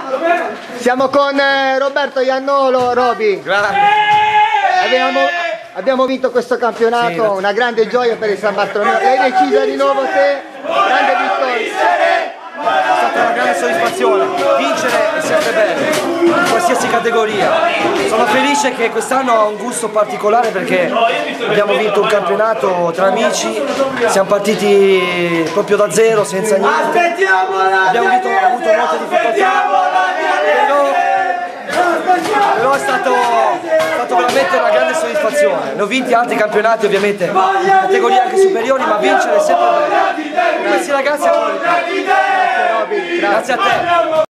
Siamo con Roberto Iannolo, Roby. Abbiamo vinto questo campionato, sì, una grande gioia per il San Bartolomeo. L'hai decisa di nuovo te? Grande vittoria. È stata una grande soddisfazione, vincere è sempre bello, in qualsiasi categoria. Sono felice che quest'anno ha un gusto particolare perché abbiamo vinto un campionato tra amici, siamo partiti proprio da zero, senza niente. Abbiamo avuto molte difficoltà, però è stato veramente una grande soddisfazione. Ne ho vinti altri campionati ovviamente, categorie anche superiori, ma vincere è sempre bello. Questi ragazzi hanno... Grazie a te.